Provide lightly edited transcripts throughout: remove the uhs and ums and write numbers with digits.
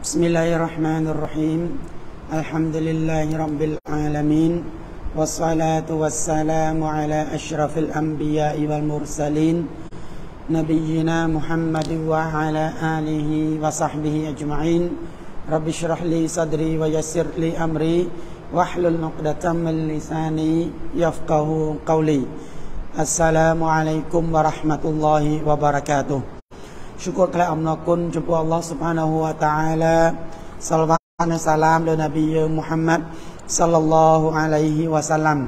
بسم الله الرحمن الرحيم الحمد لله رب العالمين والصلاة والسلام على أشرف الأنبياء والمرسلين نبينا محمد وعلى آله وصحبه أجمعين رب اشرح لي صدري ويسر لي أمري واحلل عقدة من لساني يفقه قولي السلام عليكم ورحمة الله وبركاته syukur kepada amnakun jumpa Allah Subhanahu wa taala salawat dan salam kepada Nabi Muhammad sallallahu alaihi wasallam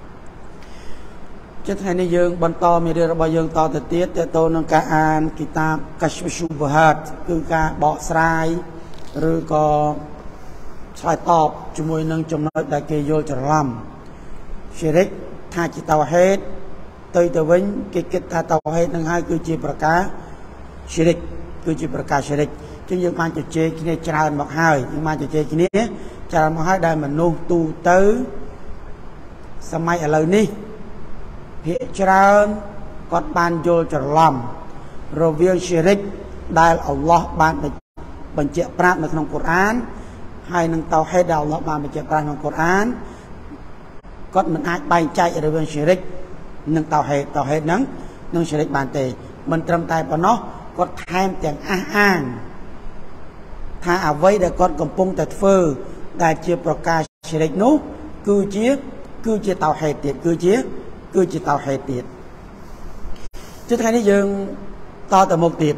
ជាថ្ងៃនេះយើងបន្តមេរៀនរបស់យើងតទៅទៀតទាក់ទងនឹងការអានគីតាប Kashf Shubuhat គឺការបកស្រាយឬក៏ឆ្លើយតបជាមួយនឹងចំណុចដែលគេយល់ច្រឡំ Syirik ថាជាតៅហេតុទៅវិញគេគិតថាតៅហេតុនឹងហើយគឺជាប្រការ Syirik គឺជាប្រការ Syirik ជាងយើងបានជជែកគ្នាច្រើនមកហើយយើងបានជជែកគ្នាច្រើនមកហើយដែលមនុស្សទូទៅសម័យឥឡូវនេះភាគច្រើនគាត់បានយល់ច្រឡំរវាង Syirik ដែលអល់ឡោះបានបញ្ជាក់ប្រាប់នៅក្នុងកូរ៉ានហើយនឹងតៅហេតដែលអល់ឡោះបានបញ្ជាក់ប្រាប់ក្នុងកូរ៉ានគាត់មិនអាចបែងចែករវាង Syirik និងតៅហេតហ្នឹងនឹង Syirik បានទេមិនត្រឹមតែប៉ុណ្ណោះគាត់ថែមទាំងអះអាងថាអ្វីដែលគាត់កំពុងតែធ្វើដែលជាប្រការ Syirik នោះគឺជាតៅហេតទៀតគឺជាតៅហេតទៀតជាថ្ងៃនេះយើងតទៅមុខទៀត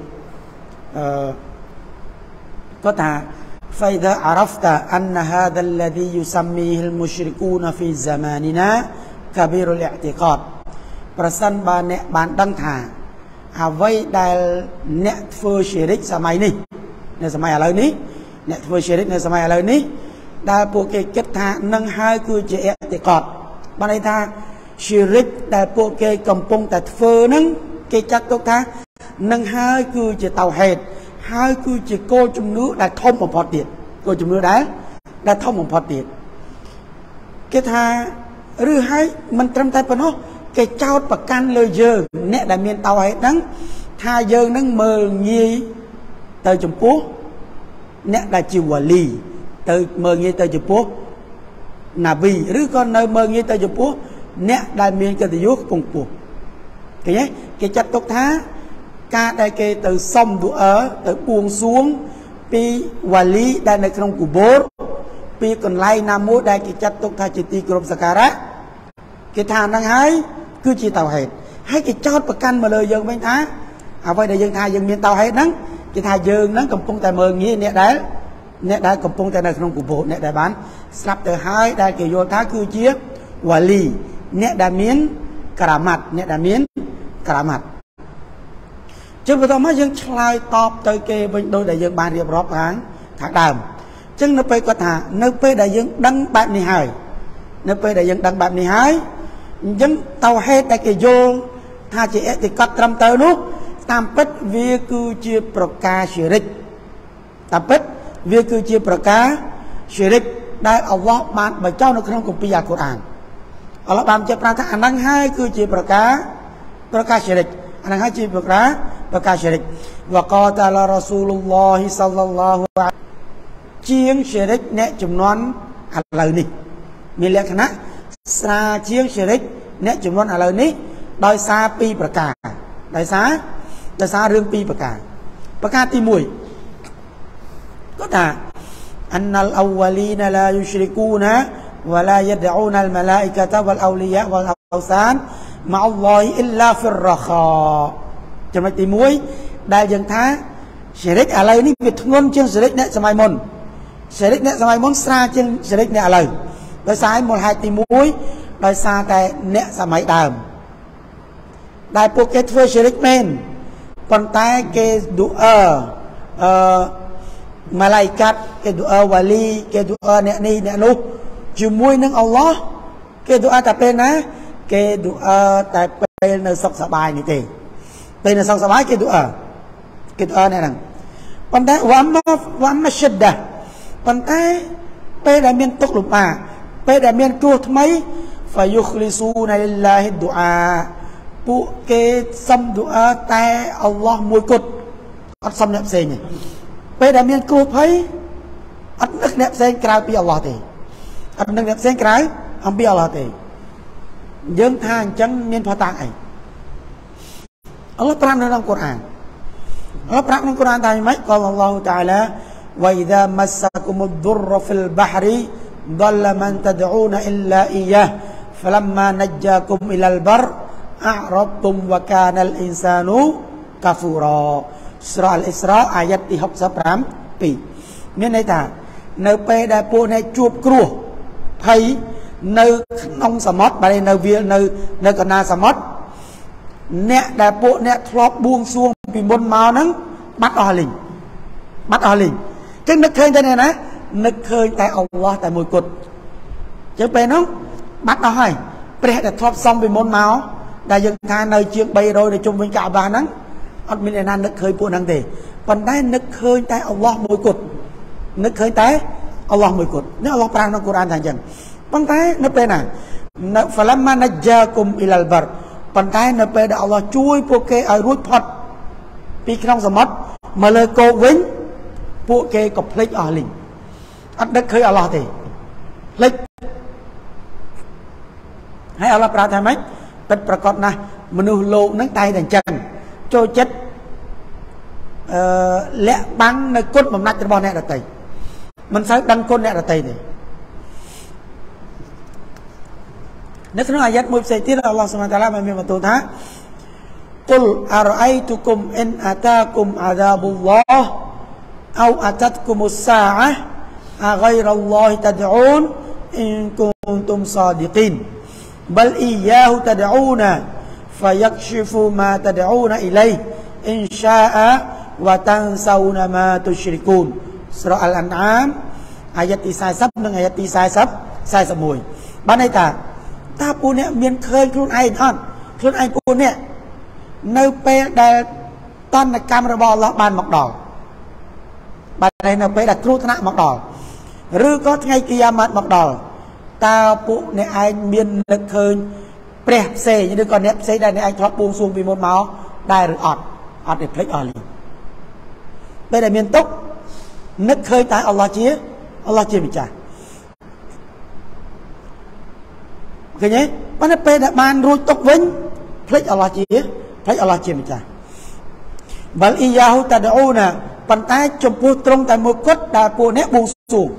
គាត់ថា فإذا عرفت أن هذا الذي يسميه المشركون في زماننا كبير الاعتقاد ប្រសិនបើអ្នកបានដឹងថាអ្វីដែលអ្នកធ្វើ Syirik សម័យនេះនៅសម័យឥឡូវនេះអ្នកធ្វើ Syirik នៅសម័យឥឡូវនេះដែលពួកគេគិតថានឹងហើយគឺជាអតិកតបានន័យថា Syirik ដែលពួកគេកំពុងតែធ្វើហ្នឹងគេចាត់ទុកថានឹងហើយគឺជាតៅហេតុហើយគឺជាគោលជំនឿដែលធំបំផុតទៀតគោលជំនឿដែលធំបំផុតទៀតគេថាឬហើយមិនត្រឹមតែប៉ុណ្ណោះគេចោទប្រកាន់លើយើងអ្នកដែលមានតៅហេតុហ្នឹងថាយើងនឹងមើលងាយទៅចំពោះអ្នកដែលជាវ៉ាលីទៅមើលងាយទៅចំពោះណាប៊ីឬក៏នៅមើលងាយទៅចំពោះអ្នកដែលមានកិត្តិយសខ្ពង់ខ្ពស់ឃើញទេគេចាត់ទុកថាការដែលគេទៅសុំឌូអឺទៅបួងសួងពីវ៉ាលីដែលនៅក្នុងគូបូរពីកន្លែងណាមួយដែលគេចាត់ទុកថាជាទីគោរពសក្ការៈគេថាហ្នឹងហើយគឺជាតៅហេតុហើយគេចោទប្រកាន់មកលើយើងវិញថាអ្វីដែលយើងថាយើងមានតៅហេតុហ្នឹងគេថាយើងហ្នឹងកំពុងតែមើលងាយអ្នកដែលកំពុងតែនៅក្នុងគូបូរអ្នកដែលបានស្លាប់ទៅហើយដែលគេយល់ថាគឺជាវ៉ាលីអ្នកដែលមានក្រាម៉ាត់អ្នកដែលមានក្រាម៉ាត់ចឹងបន្តមកយើងឆ្លើយតបទៅគេវិញដោយដែលយើងបានរៀបរាប់ខាងដើមចឹងនៅពេលគាត់ថានៅពេលដែលយើងដឹងបែបនេះហើយនៅពេលដែលយើងដឹងបែបនេះហើយអញ្ចឹងតៅហេតុដែលគេយល់ថាជាអតិកតត្រឹមត្រូវនោះតាមពិតវាគឺជាប្រការ Syirik តាមពិតវាគឺជាប្រការ Syirik ដែលអល់ឡោះបានបញ្ចូលនៅក្នុងគម្ពីរអាល់កុរអានអល់ឡោះបានបញ្ជាក់ប្រាប់ថាអាហ្នឹងហើយគឺជាប្រការ Syirik អាហ្នឹងហើយជាប្រការ Syirik វ៉ាកាតាឡារ៉ាស៊ូលុលឡោហ៊ីសល្លឡោះជាង Syirik អ្នកចំនួនឥឡូវនេះមានលក្ខណៈស្រាលជាង Syirik អ្នកចំនួនឥឡូវនេះដោយសារពីរប្រការដោយសាររឿងពីរប្រការទី1គាត់ថា أن الأولين لا يشركون ولا يدعون الملائكة والأولياء والأوثان مع الله إلا في الرخاء ចំណុចទី1ដែលយើងថា Syirik ឥឡូវនេះវាធ្ងន់ជាង Syirik អ្នកសម័យមុន Syirik អ្នកសម័យមុនស្រាលជាង Syirik អ្នកឥឡូវដោយសារមូលហេតុទី1ដោយសារតែអ្នកសម័យដើមដែលពួកគេធ្វើ Syirik មែនប៉ុន្តែគេឌូអឺម៉ាឡៃកាត់គេឌូអឺវ៉ាលីគេឌូអឺអ្នកនេះអ្នកនោះជាមួយនឹងអល់ឡោះគេឌូអឺតែពេលណាគេឌូអឺតែពេលនៅសុខសប្បាយនេះទេពេលនៅសុខសប្បាយគេឌូអឺអ្នកហ្នឹងប៉ុន្តែវ៉ាមឈិដដាប៉ុន្តែពេលដែលមានទុក្ខលំបាកពេលដែលមានគ្រោះថ្មីហ្វាយុខលីស៊ូណាលីឡាហ៊ីឌូអាពួកគេសុំឌូអឺតែអល់ឡោះមួយគត់អត់សុំអ្នកផ្សេងទេ ពេលដែលមានគ្រោះភ័យអត់នឹកអ្នកផ្សេងក្រៅពីអល់ឡោះទេអត់នឹកអ្នកផ្សេងក្រៅអំពីអល់ឡោះទេយើងថាអញ្ចឹងមានផតាំងអីអល់ឡោះប្រាប់នៅក្នុងកូរ៉ានអល់ឡោះប្រាប់ក្នុងកូរ៉ានថាម៉េចកលអល់ឡោះតាអាឡាវ៉ៃដាមស្សាគុមុឌុរហ្វិលបហ្រី ضل من تدعون إلا إياه فلما نجاكم إلى البر أعرضتم وكان الإنسان كفورا ស្រអល់អ៊ីស្រ៉ាអាយ៉ាត់ទី65មានន័យថានៅពេលដែលពួកអ្នកជួបគ្រោះភ័យនៅក្នុងសមុទ្របាទនៅវាលនៅកណ្ដាលសមុទ្រអ្នកដែលពួកអ្នកធ្លាប់បួងសួងពីមុនមកហ្នឹងបាត់អស់លីងចឹងនឹកឃើញតែណានឹកឃើញតែអល់ឡោះតែមួយគត់ចឹងពេលហ្នឹងបាត់អស់ហើយព្រះដែលធ្លាប់សំពីមុនមកដែលយើងថានៅជាង300នៅជុំវិញកាបាហ្នឹងអត់មានអ្នកណានឹកឃើញពួកហ្នឹងទេប៉ុន្តែនឹកឃើញតែអល់ឡោះមួយគត់នឹកឃើញតែអល់ឡោះមួយគត់នេះអល់ឡោះប្រាំងក្នុងកូរ៉ានថាអញ្ចឹងប៉ុន្តែនៅពេលណានៅ falamma najjakum ilal bar ប៉ុន្តែនៅពេលដែលអល់ឡោះជួយពួកគេឲ្យរួចផុតពីក្នុងសមុទ្រមកលើគោកវិញពួកគេក៏ភ្លេចអស់លីងអត់នឹកឃើញអល់ឡោះទេភ្លេចហើយអល់ឡោះប្រាប់ថាម៉េចពិតប្រកបណាស់មនុស្សលោកហ្នឹងតែតែអញ្ចឹងចូលចិត្តលាក់បាំងនៅគុណបំណាច់របស់អ្នកដទៃមិនសូវដឹងគុណអ្នកដទៃទេនៅក្នុងអាយ៉ាត់មួយផ្សេងទៀតអល់ឡោះស៊ុបហានតាឡាបានមានបន្ទូលថាគុលអរអៃតុគុមអិនអាតាគុមអាដាបុលឡោះអោអាតាត់គុមុសសាអះអាហ្គៃរ៉ាឡោះតដអ៊ូនអ៊ីនគុនតុមសាឌីក៊ីនបលអ៊ីយ៉ាហ៊ូតដអ៊ូណាفيكشف ما تدعون إليه إن شاء وتنسون ما تشركون ស្រអល់អានអាមអាយ៉ាត់ទី40និងអាយ៉ាត់ទី41បានន័យថាតើពួកអ្នកមានឃើញខ្លួនឯងអត់ខ្លួនឯងពួកអ្នកនៅពេលដែលតនកម្មរបស់អល់ឡោះបានមកដល់បាទនៅពេលដែលគ្រោះថ្នាក់មកដល់ឬក៏ថ្ងៃគីយ៉ាម៉ាត់មកដល់តើពួកអ្នកឯងមាននឹកឃើញព្រះផ្សេងឬក៏អ្នកផ្សេងដែលអ្នកឯងធ្លាប់បួងសួងពីមុនមកដែរឬអត់ទេភ្លេចអស់លីងពេលដែលមានទុកនឹកឃើញតែអល់ឡោះជាម្ចាស់ឃើញទេប៉ុន្តែពេលដែលបានរួចទុកវិញភ្លេចអល់ឡោះជាម្ចាស់បលអ៊ីយ៉ាហ៊ូតដអ៊ូណាប៉ុន្តែចំពោះត្រង់តែមួយគត់ដែលពួកអ្នកបួងសួង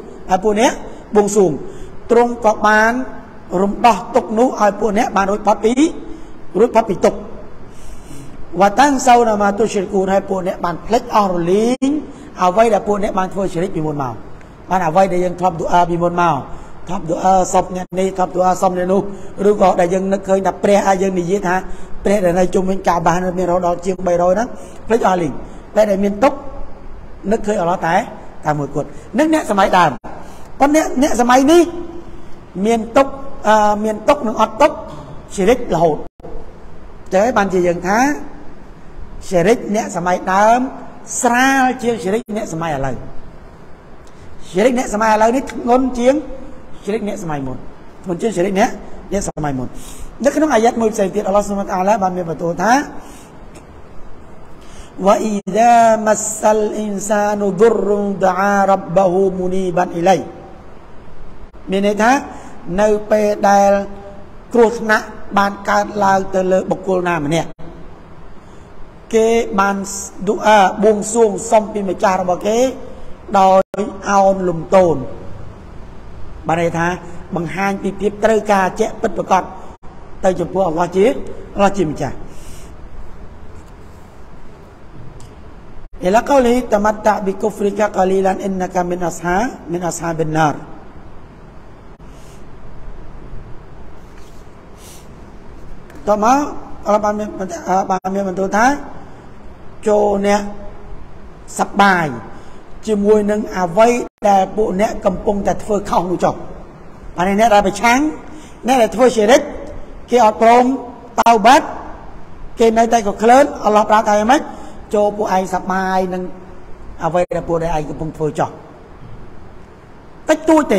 ត្រង់ក៏បានរំដោះទុកនោះឲ្យពួកអ្នកបានរួចផុតពីទុកវ៉ាតាំងសៅណាម៉ាទុជ្រិគូនឲ្យពួកអ្នកបានភ្លេចអស់រលីងអ្វីដែលពួកអ្នកបានធ្វើជ្រិកពីមុនមកបានអ្វីដែលយើងធ្លាប់ឌូអាពីមុនមកធ្លាប់ឌូអាសពអ្នកនេះធ្លាប់ឌូអាសពអ្នកនោះឬក៏ដែលយើងនឹកឃើញថាព្រះឲ្យយើងនិយាយថាព្រះដែលនៅជុំវិញកាបាមានរហូតដល់ជាង300ហ្នឹងភ្លេចអស់លីងតែដែលមានទុកនឹកឃើញអល់ឡោះតែមួយគត់នឹងអ្នកសម័យដើមប៉ុន្តែអ្នកសម័យនេះមានទុកនឹងអត់ទុកជ្រិករហូតចឹងហើយបានជាយើងថាជ្រិកអ្នកសម័យដើមស្រាលជាងជ្រិកអ្នកសម័យឥឡូវជ្រិកអ្នកសម័យឥឡូវនេះធ្ងន់ជាងជ្រិកអ្នកសម័យមុនធ្ងន់ជាងជ្រិកអ្នកសម័យមុននៅក្នុងអាយ៉ាត់មួយផ្សេងទៀតអល់ឡោះស៊ុបហានតាឡាបានមានបន្ទូលថាវ៉ាអ៊ីដាមស្សាលអ៊ីនសានុឌុររុនដអារ៉ាប់បហ៊ូមុនីបានអ៊ីឡៃមានន័យថានៅពេលដែលគ្រោះថ្នាក់បានកើតឡើងទៅលើបុគ្គលណាម្នាក់គេបានឌូអាបួងសួងសុំពីម្ចាស់របស់គេដោយអោនលំទោនបានន័យថាបង្ហាញពីភាពត្រូវការជាក់ពិតប្រាកដទៅចំពោះអល់ឡោះជាម្ចាស់ឥឡូវកូលីតមត្តប៊ីគុហ្វរីកាកលីឡានអ៊ីនណាកាមីនអស្ហាបិនណារតោះមកអល់ឡោះបានមានបន្ទូលថាចូលអ្នកសប្បាយជាមួយនឹងអ្វីដែលពួកអ្នកកំពុងតែធ្វើខុសនោះចុះបានអ្នកដែលប្រឆាំងអ្នកដែលធ្វើជារិចគេអត់ព្រមតៅបាត់គេនៅតែក៏ក្លឿនអល់ឡោះប្រាប់ថាម៉េចចូលពួកឯងសប្បាយនឹងអ្វីដែលពួកឯងកំពុងធ្វើចុះតិចតួចទេ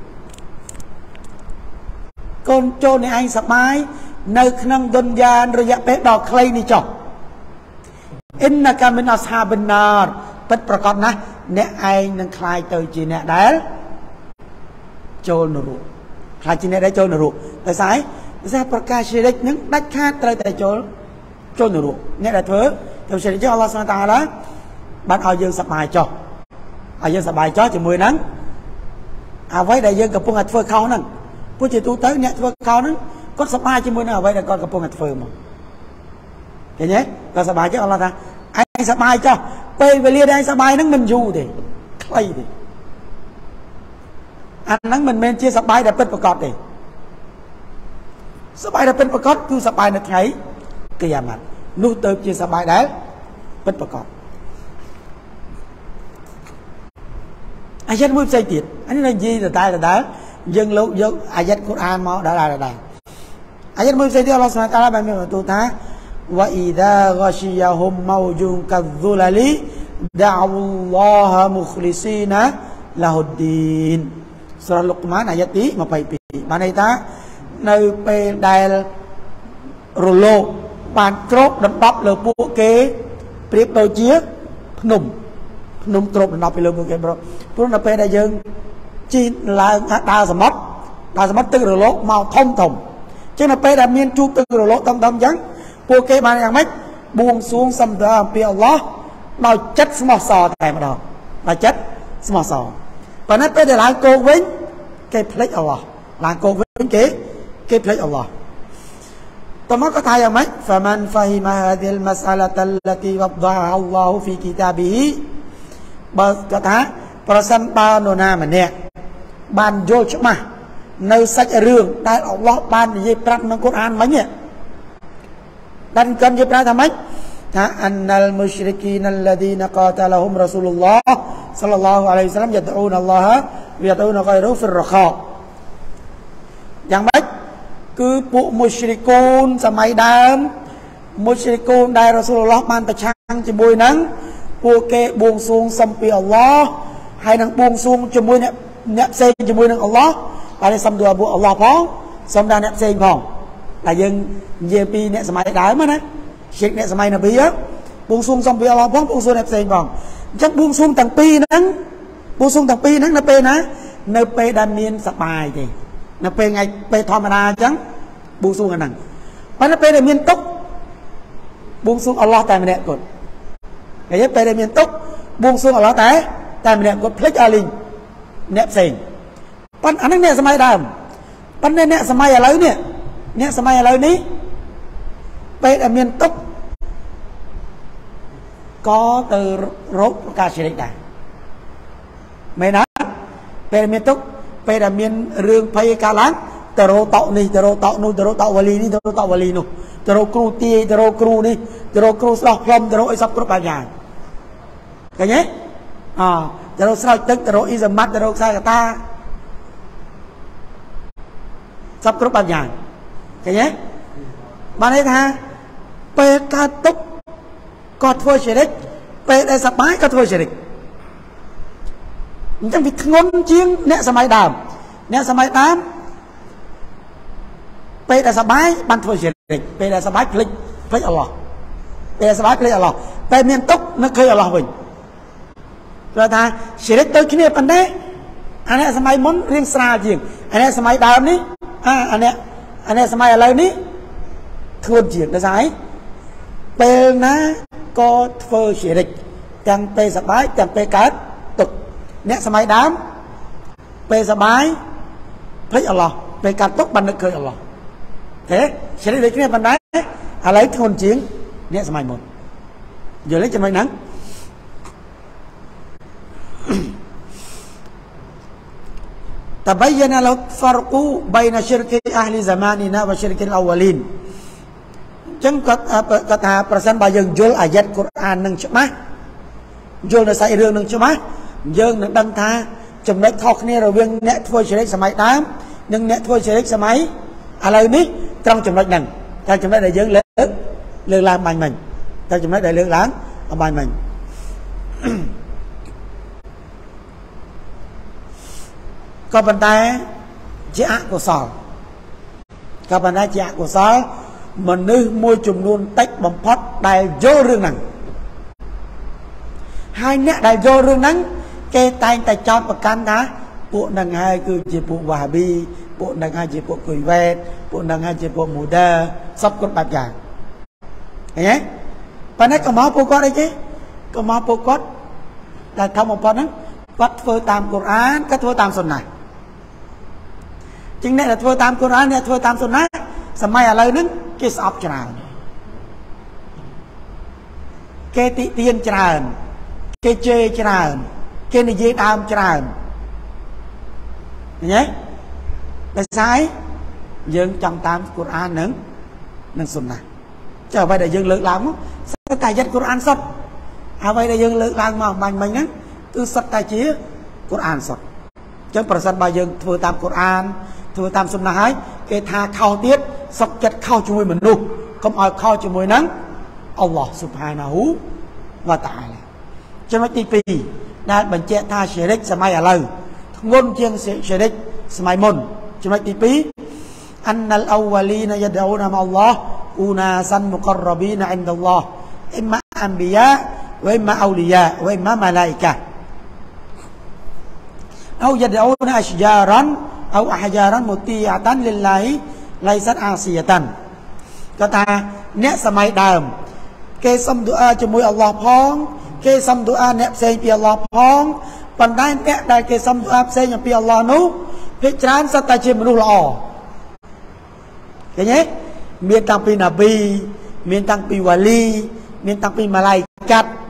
កូនចូលអ្នកឯងសប្បាយនៅក្នុងឌុនយ៉ានរយៈពេលដ៏ខ្លីនេះចុះអ៊ីនណាកាមីនអស្ហាបិនណារពិតប្រកបណាស់ nè ai nâng khai từ chỉ nè đá trôn nổ khai chỉ nè đá trôn nổ tại sao ra prakasha shirik nâng đách khác tới tại trôn nổ nè là thứ theo sự cho Allah SWT đó bạn ao dương sập bài cho ao dương sập bài cho chỉ 10 nắng với đại dương cặp buông hạt phơi khâu nèผู้ chỉ tu tới nè phơi khâu nè có sập bài chỉ 10 nắng với đại con cặp buông hạt phơi mà thế nhé có sập bài chứ Allah ta anh sập bài cho quay về lia đây sập bài nắng mình du thì quay thì anh nắng mình chia sập bài đểเป็นประกอบthì sập bài đểเป็นประกอบคือสบายในไงกิยามัดนู่นเติมchiaสบายได้เป็นประกอบอายะห์มุสลิมอันนี้ยีแต่ตายแต่ได้ยังรู้ยังอายะห์กุรอานมาได้อายะห์มุสลิมอัลลอฮฺ سبحانه และ تعالى เป็นตัวท้าวะอิดะกอชิยะฮุมมาวจุนกัซซุลลิดะอูลลอฮะมุคลิซีนะละฮุดดีนสุราลุกมานอายะห์ที่มาไปปีมาในท้าในเป็นได้โรโลปานครบดับดับเลยพวกเกเปรียบโดยเชี่ยพนมครบดับดับไปเลยพวกเกบรพวกนั้นเป็นได้ยังจีนลายดาวสมัติตึกโรโลมาท่อมจึงนั้นเป็นได้เมียนจูตึกโรโลท่อมยังพวกเกมาอย่างไม่บวงสรวงสัมดาเปียอัลลอฮ์เราจัดสมอสอแต่มาดอกเราจัดสมอสอเพราะนั้นเป็นได้หลายโกวินเกเพลย์อัลลอฮ์หลายโกวินเกเพลย์อัลลอฮ์ต่อมาก็ทายอย่างไหม فمن فهم هذه المسألة التي وضعها الله في كتابه ก็ท้าประสันปาโนนามันเนี่ยบานโยชมาในสัจเรื่องได้อัลลอฮ์บานยิบรักในกุรอานไหมเนี่ยดันกันยิบรักทำไมถ้าอันนัลมุชริกีนัลลดีนกาตะละฮุมรอซูลุลลอฮ์ศ็อลลัลลอฮุอะลัยฮิวะซัลลัมยัดอูนัลลอฮะวะยัดอูนกอยรุฟิรรคออย่างไรคือปุมุชริกูนสมัยดำมุชริกูนได้รอซูลุลลอฮ์มันตะชังจมวยนั้นพวกเกบวงสรวงสัมปีอัลลอฮ์ให้นังบวงสรวงจมวยเนี่ยเซนจมวยนังอัลลอฮ์อะไรสัมดัวบุอัลลอฮ์พ้องสัมดาเนี่ยเซนพ้องแต่ยังเยปีเนี่ยสมัยดำมั้ยนะเช็คเนี่ยสมัยนบีอ่ะบวงสรวงสัมปีอัลลอฮ์พ้องบวงสรวงเนี่ยเซนพ้องจักบวงสรวงต่างปีนั้นบวงสรวงต่างปีนั้นนะเปนะในเปดามีนสบายจีนับเป็นไงไปธรรมดาจังบุญสูงกันนั่งมันนับเป็นเมียนตุกบุญสูงอัลลอฮ์แต่ไม่เนี่ยกดไอ้ยัยเป็นเมียนตุกบุญสูงอัลลอฮ์แต่ไม่เนี่ยกดพลิกอาลิงเนี่ยเซ็งปันอันนั้นเนี่ยสมัยดำปันเนี่ยสมัยอะไรเนี่ยสมัยอะไรนี้เป็นเมียนตุกก็từรบกาชิริกได้ไม่นะเป็นเมียนตุกเป็นเมียนเรื่องพยากาลังตโรเต่านี่ตโรเต่านู่นตโรเต่าวลีนี่ตโรเต่าวลีนู่นตโรครูตีตโรครูนี่ตโรครูสลับพรมตโรไอซับกรุ๊ปอะไรอย่างกันเนี้ยตโรสลับตึกตโรอิสมัตตโรซากตาซับกรุ๊ปอะไรอย่างกันเนี้ยมาในท่าเปิดการตุกกอดทัวร์เฉลิกเปิดไอสับไม้ก็ทัวร์เฉลิกมันจะมีงนเชียงเนี่ยสมัยดำเนี่ยสมัยดำไปแต่สบายบันทึกเฉลี่ยไปแต่สบายคลิกพลิกอัลลอฮ์ไปแต่สบายคลิกอัลลอฮ์ไปเมียนตุกนึกเคยอัลลอฮ์วิ่งเราทายเฉลี่ยตัวขี้เนี่ยปันได้อันนี้สมัยมุนเรียงสระจริงอันนี้สมัยดาวนี้อันนี้สมัยอะไรนี้ทวนจริงได้ใช่เป็นนะก็เฟอร์เฉลี่ยจังไปสบายจังไปกัดตุกเนี่ยสมัยดาวไปสบายพลิกอัลลอฮ์ไปกัดตุกบันนึกเคยอัลลอฮ์thế sẽ lấy cái này bằng đá lấy thôn chiến nè sớm một giờ lấy cho mày nắng تبين الفرق بين شرك أهل زماننا وشرك الأولين ចឹងគាត់ថាប្រសិនបើយើងយល់អាយ៉ាត់កូរ៉ាននឹងច្បាស់យល់នៅសាច់រឿងនឹងច្បាស់យើងនឹងដឹងថាចំណុចខុសគ្នារវាងអ្នកធ្វើជ្រិកសម័យដើមនិងអ្នកធ្វើជ្រិកសម័យឥឡូវនេះត្រង់ចំណុចហ្នឹងតែចំណុចដែលយើងលើកឡើងបាញ់មិញតែចំណុចដែលលើកឡើងបាញ់មិញក៏ប៉ុន្តែជាអកុសលក៏ប៉ុន្តែជាអកុសលមនុស្សមួយចំនួនតិចបំផុតដែលយល់រឿងហ្នឹងហើយអ្នកដែលយល់រឿងហ្នឹង kê tay tay chót và can đó bộ nâng hai cứ chỉ bộ hòa bi bộ nâng hai chỉ bộ cười vẹt bộ nâng hai chỉ bộ mù đơ sắp con bạc dạng nhé và nãy có máu bộ quát đấy chứ có máu bộ quát là thông một phần đó quát phơi tam Quran các phơi tam sunnah chính này là phơi tam Quran này phơi tam sunnah sớm mai ở lời nứng cái sọp tràn cái tị tiên tràn cái chê tràn cái này dễ đam tràn nhé tại sao dương trong tam Quran nứng nâng sunnah trở về để dương lực lắm sao tài chất Quran sốt à vậy để dương lực làm mà mình á cứ sốt tài chí Quran sốt chứ phần sân bao dương thừa tam Quran thừa tam sunnah ấy cái tha khao tiết sốt chất khao chui mình luôn không ai khao cho mùi nắng Allah subhanahu wa ta'ala cho mấy tí đang bệnh trẻ tha sẽ đích sẽ may ở lời ngôn chiêng sẽ đích sẽ may môn cho mấy tí annal awwalina yad'una ma Allah unasan muqarrabina 'inda Allah imma anbiya wa imma awliya wa imma malaika aw yad'una ashjaran aw ahjaran muti'atan lillahi laysat asiyatan គាត់ថាអ្នកសម័យដើមគេសុំទូអាជាមួយអល់ឡោះផងគេសុំទូអាអ្នកផ្សេងពីអល់ឡោះផងប៉ុន្តែអ្នកដែលគេសុំទូអាផ្សេងពីអល់ឡោះនោះភាគច្រើនសុទ្ធតែជាមនុស្សល្អឃើញទេមានតាំងពីណាប៊ីមានតាំងពីវ៉ាលីមានតាំងពីម៉ាឡៃកាត់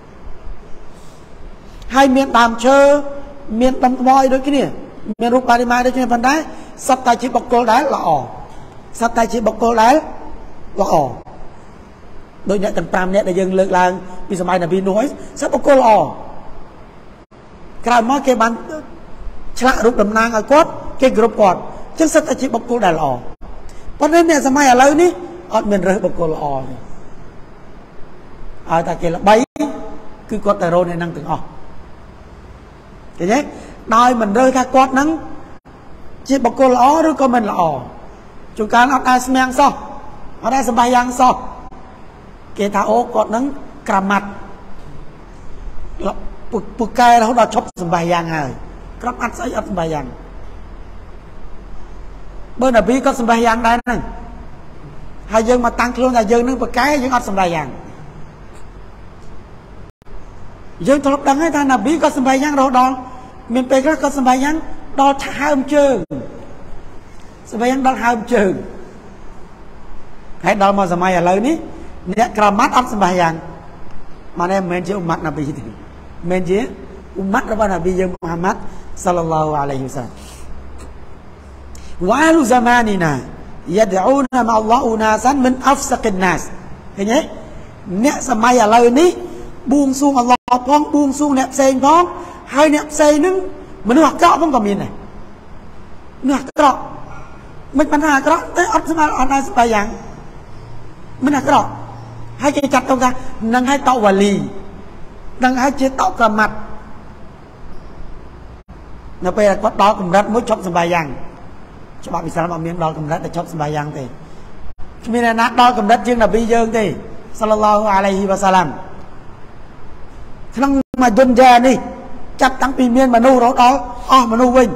ហើយមានដើមឈើមានដំថ្មឲ្យដូចគ្នាមានរូបបរិមាដូចគ្នាប៉ុន្តែសុទ្ធតែជាបុគ្គលដែលល្អសុទ្ធតែជាបុគ្គលដែលល្អដោយអ្នកទាំង5នាក់ដែលយើងលើកឡើងពីសម័យណាប៊ីនោះហើយសិទ្ធបុគ្គលល្អក្រោយមកគេបានឆ្លាក់រូបតំណាងឲ្យគាត់គេគោរពគាត់អញ្ចឹងសិទ្ធតែជាបុគ្គលដែលល្អប៉ុន្តែអ្នកសម័យឥឡូវនេះអត់មានរើសបុគ្គលល្អទេឲ្យតែគេល្បីគឺគាត់តែរកអ្នកហ្នឹងទាំងអស់ឃើញទេដោយមិនរើសថាគាត់ហ្នឹងជាបុគ្គលល្អឬក៏មិនល្អជួនកាលអត់ដែរស្មាំងសោះអត់ដែរសម្បាយ៉ាងសោះគេថាអូគាត់ហ្នឹងក្រាម៉ាត់ពូកែរហូតដល់ឈប់សម្បាយ៉ាងហើយក្រាម៉ាត់ស្អីអត់សម្បាយ៉ាងបើណាប៊ីគាត់សម្បាយ៉ាងដែរហ្នឹងហើយយើងមកតាំងខ្លួនថាយើងនឹងពូកែយើងអត់សម្បាយ៉ាងយើងធ្លាប់ដឹងហើយថាណាប៊ីគាត់សម្បាយ៉ាងរហូតដល់មានពេលខ្លះគាត់សម្បាយ៉ាងដល់ហើមជើងសម្បាយ៉ាងដល់ហើមជើងហើយដល់មកសម័យឥឡូវនេះអ្នកក្រាម៉ាត់អត់សម្បាយ៉ាងមកនេះមិនមែនជាអ៊ុម៉ាត់ណាប៊ីទេមិនជាអ៊ុម៉ាត់របស់ណាប៊ីយើងមូហាម៉ាត់សល្លឡោះអាឡៃហ៊ីវ៉ាសល្លាមវ៉ាលូហ្សាម៉ានីណាយ៉ាដអ៊ូណាម៉ាអល់ឡោះអ៊ូណាសានមិនអហ្វសកិនណាសឃើញទេអ្នកសម័យឥឡូវនេះបួងសួងអល់ឡោះផងបួងសួងអ្នកផ្សេងផងហើយអ្នកផ្សេងហ្នឹងមនុស្សអាក្រក់ផងក៏មានដែរមនុស្សអាក្រក់មិនបានថាអាក្រក់តែអត់ស្មើអត់ដែរស្បែកយ៉ាងមិនអាក្រក់ហើយគេចាត់ទុកថានឹងឲ្យតវ៉ាលីនឹងឲ្យជាតក្រាម៉ាត់នៅពេលគាត់ដល់កម្រិតមួយឈប់សម្បាយ៉ាងច្បាប់អ៊ីស្លាមអត់មានដល់កម្រិតតែឈប់សម្បាយ៉ាងទេគ្មានអ្នកណាដល់កម្រិតជាងណាប៊ីយើងទេសល្លឡោះអាឡៃហ៊ីវ៉ាសល្លាមក្នុងមួយឌុនយ៉ានេះចាប់តាំងពីមានមនុស្សរហូតដល់អស់មនុស្សវិញ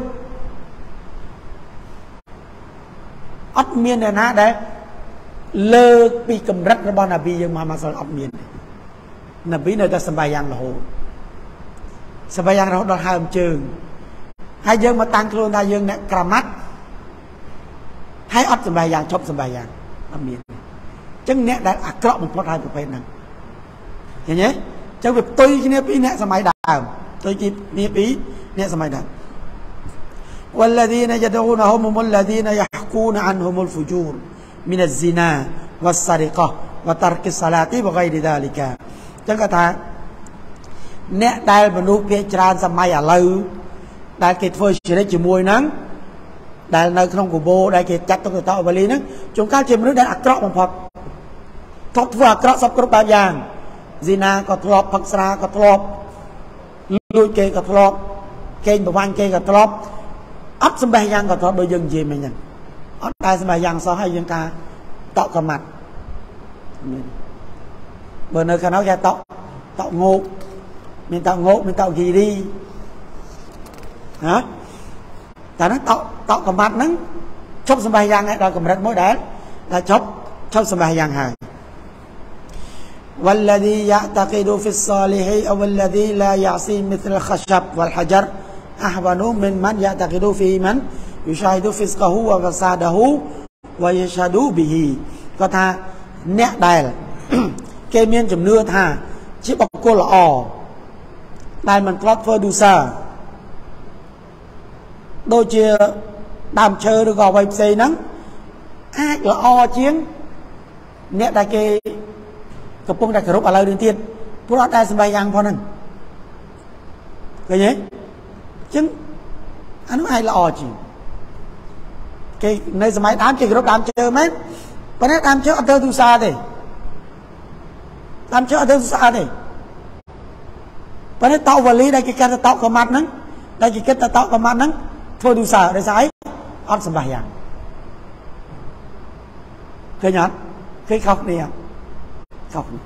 អត់មានអ្នកណាដែលលើកពីកម្រិតរបស់ណាប៊ីយើងមូហាម៉ាត់សល្លអត់មានណាប៊ីនៅតែសម្បាយ៉ាងរហូតសម្បាយ៉ាងរហូតដល់ហើមជើងហើយយើងមកតាំងខ្លួនថាយើងអ្នកក្រាម៉ាត់ហើយអត់សម្បាយ៉ាងឈប់សម្បាយ៉ាងអត់មានអញ្ចឹងអ្នកដែលអាក្រក់បំផុតហើយប្រភេទហ្នឹងឃើញទេអញ្ចឹងវាផ្ទុយគ្នាពីអ្នកសម័យដើមផ្ទុយគ្នាពីអ្នកសម័យដើម والذين يدعونهم هم الذين يحكون عنهم الفجور من الزنا والسرقة وترك الصلاة وغير ذلك ចឹងគាត់ថាអ្នកដែលមនុស្សភាគច្រើនសម័យឥឡូវដែលគេធ្វើជារិទ្ធជាមួយហ្នឹងដែលនៅក្នុងកូបូដែលគេចាត់ទុកទៅតវ៉ាលីហ្នឹងជួនកាលជាមនុស្សដែលអាក្រក់បំផុតធ្លាប់ធ្វើអាក្រក់សពគ្រប់បែបយ៉ាងស៊ីណាក៏ធ្លាប់ផឹកស្រាក៏ធ្លាប់លួចគេក៏ធ្លាប់កេងប្រវាញ់គេក៏ធ្លាប់អត់សម្បេះយ៉ាងក៏ធ្លាប់ដូចយើងនិយាយមិញហ្នឹងអត់តែសម្បេះយ៉ាងសោះហើយយើងការតក់កម្មាត់បើនៅខាងនោះគេតក់ងោកមានតក់ងោកមានតក់គីរី hả ta nó tạo cầm mặt nắng chốc sầm bài giang ấy rồi cầm rạch mỗi đá là chốc sầm bài giang hài والذي يعتقد في الصالح أو الذي لا يعصي مثل الخشب والحجر أحوان من يعتقد في من يشاهد فسقه وفساده ويشهد به ก็ថាអ្នកដែលគេមានជំនឿថាជាបុគ្គលល្អដែលមិនធ្លាប់ធ្វើឌូសាដូចជាដើមឈើឬក៏អ្វីផ្សេងហ្នឹងអាចល្អជាងអ្នកដែលគេកំពុងតែគោរពឥឡូវនេះទៀតព្រោះអត់ដែលសម្បៃយ៉ាងផងហ្នឹងឃើញទេអញ្ចឹងអានោះអាចល្អជាងគេនៅសម័យដើមគេគោរពដើមឈើមែនប៉ុន្តែដើមឈើអត់ធ្វើទូសាទេដើមឈើអត់ធ្វើទូសាទេប៉ុន្តែតោវលីដែលគេកាត់ទៅតោកម៉ាត់ហ្នឹងដែលគេគិតទៅតោកម៉ាត់ហ្នឹងធ្វើទូសាដោយសារអីអត់សម្បៃយ៉ាងឃើញអត់ឃើញខុសគ្នាខុស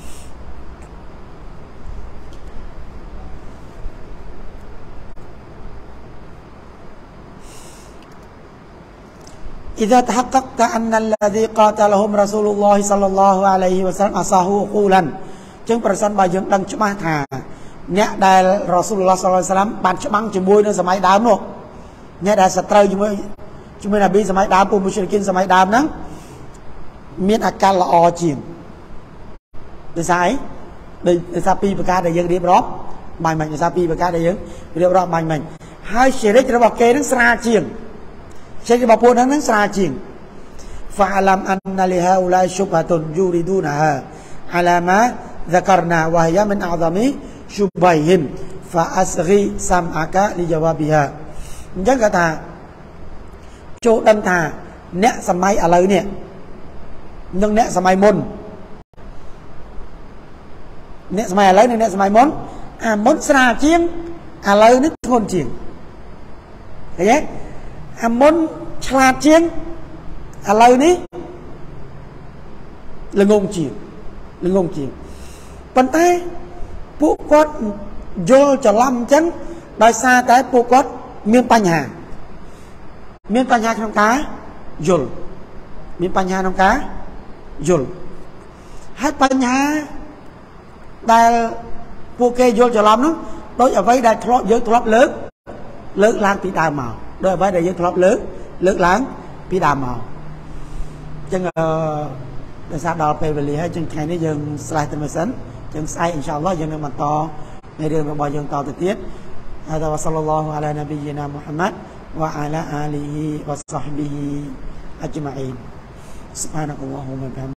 إذا تحققت أن الذي قاتلهم رسول الله صلى الله عليه وسلم أصحابه قولا ចឹងប្រសិនបើយើងដឹងច្បាស់ថាអ្នកដែលរ៉ាស៊ូលឡោះសល្លឡោះអាឡៃហ៊ីវសឡាមបានច្បាំងជាមួយនៅសម័យដើមនោះអ្នកដែលសត្រូវជាមួយនប៊ីសម័យដើមពួកមុស្រិគីនសម័យដើមហ្នឹងមានអាកាសល្អជាងដោយសារអីដោយសារពីរប្រការដែលយើងរៀបរាប់បាញ់មិញដោយសារពីរប្រការដែលយើងរៀបរាប់បាញ់មិញហើយជារិទ្ធរបស់គេនឹងស្រាលជាងជារបស់ពួកហ្នឹងស្រាលជាង فعلم أن لهؤلاء شبهة يريدونها على ما ذكرنا وهي من أعظم شبههم فأصغي سمعك لجوابها អញ្ចឹងគាត់ថាចូលដឹងថាអ្នកសម័យឥឡូវនេះនិងអ្នកសម័យមុនអ្នកសម័យឥឡូវនិងអ្នកសម័យមុនអាមុនស្រាលជាងឥឡូវនេះធ្ងន់ជាងឃើញទេអាមុនឆ្លាតជាងឥឡូវនេះល្ងងជាងប៉ុន្តែពួកគាត់យល់ច្រឡំអញ្ចឹងដោយសារតែពួកគាត់មានបញ្ហាក្នុងការយល់មានបញ្ហាក្នុងការយល់ហើយបញ្ហាដែលពួកគេយល់ច្រឡំនោះដោយអ្វីដែលយើងធ្លាប់លើកឡើងពីដើមមកដោយអ្វីដែលយើងធ្លាប់លើកឡើងពីដើមមកអញ្ចឹងដោយសារដល់ពេលវេលាហើយអញ្ចឹងថ្ងៃនេះយើងស្លេះទៅមើលសិនអញ្ចឹងស្អែកអ៊ីនសាអល់ឡោះយើងនឹងបន្តในเรื่องរបស់យើងតទៅទៀតហើយវ៉ាសល្លឡោះអាឡានប៊ីយីណាមូហាម៉ាត់វ៉ាអាឡាអាលីហ៊ីវ៉ាសហ្ប៊ីហ៊ីអជ្ម៉ាអ៊ីន سبحانك اللهم وبحمدك